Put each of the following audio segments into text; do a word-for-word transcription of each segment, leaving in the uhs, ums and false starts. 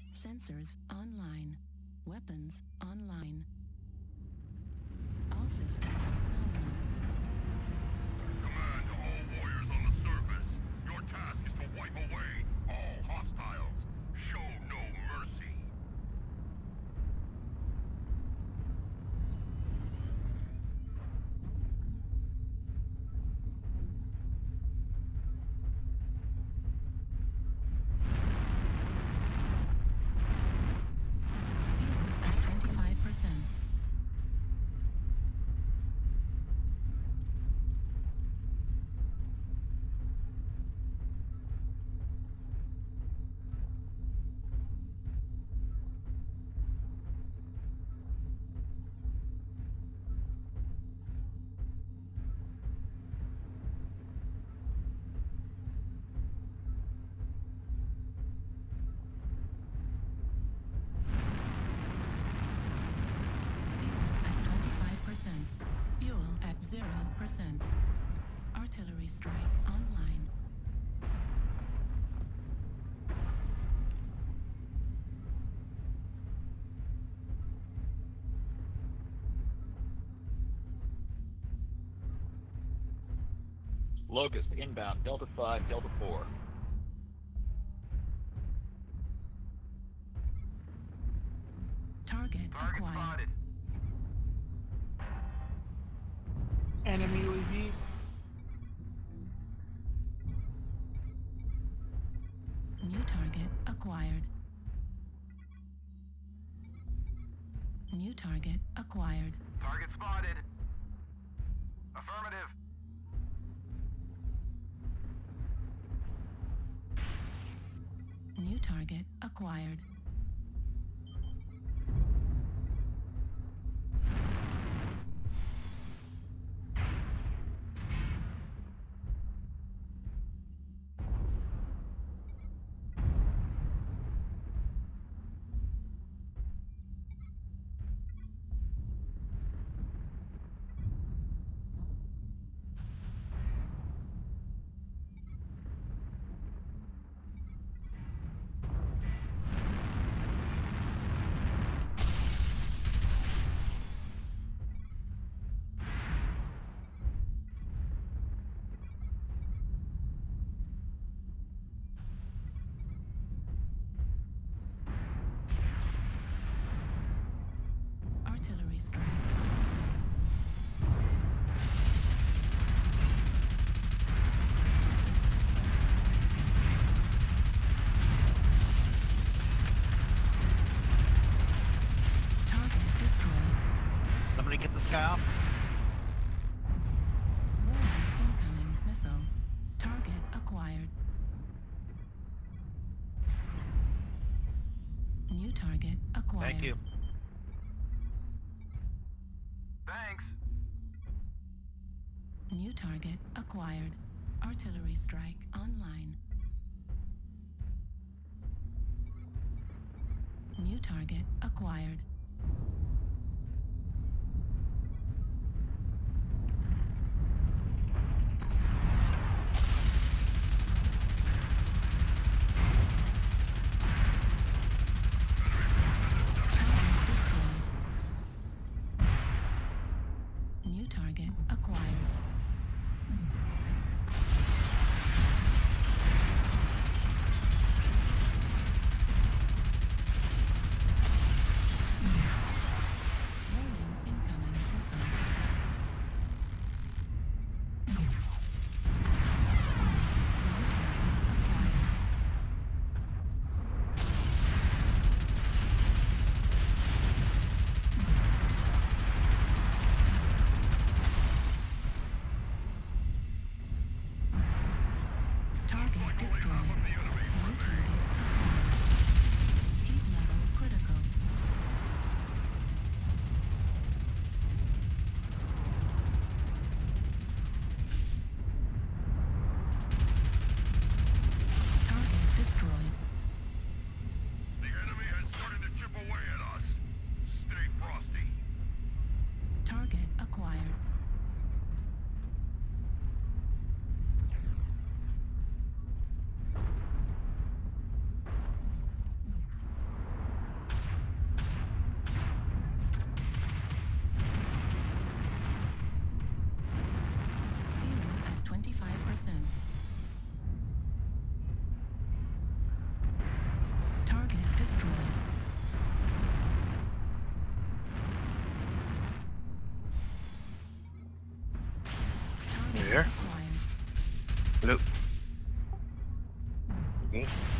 Sensors online. Weapons online. All systems nominal. Command to all warriors on the surface. Your task is to wipe away all hostiles. Show no mercy. zero percent. Artillery strike online. Locust inbound, Delta five, Delta four. Target, Target acquired. spotted. Enemy U A V. New target acquired. New target acquired. Target spotted. Affirmative. New target acquired. Artillery strike online. Target destroyed. Somebody get the sky off. Warning, incoming missile. Target acquired. New target acquired. Thank you. Thanks. New target acquired. Artillery strike online. New target acquired. Target destroyed. New target acquired.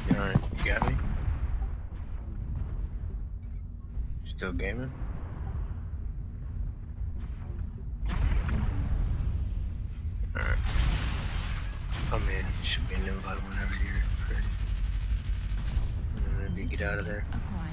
Alright, you got me? Still gaming? Alright. I'm in. Should be an invite whenever you're ready. And then get out of there. Acquired.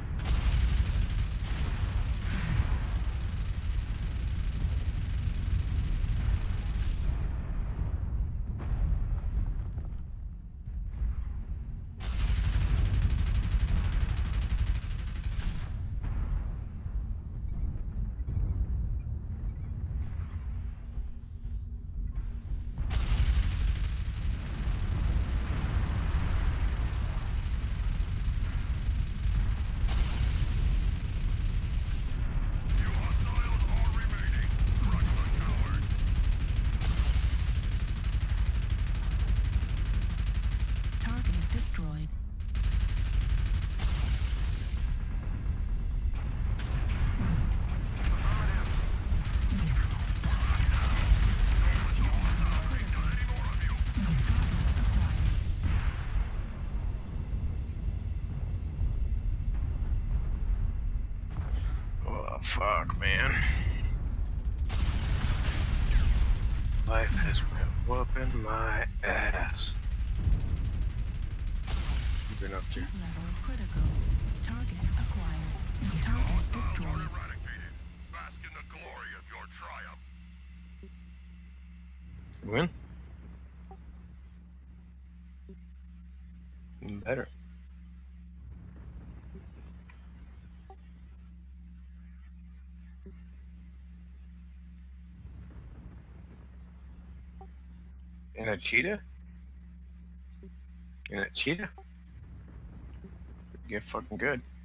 You hostiles are remaining. Crush the coward. Target destroyed. Oh, fuck, man. Life has been whooping my ass. You've been up Jet there. level critical. Target acquired. Target Are destroyed. eradicated. Bask in the glory of your triumph. Win? Even better. And a cheetah? And a cheetah? Get fucking good.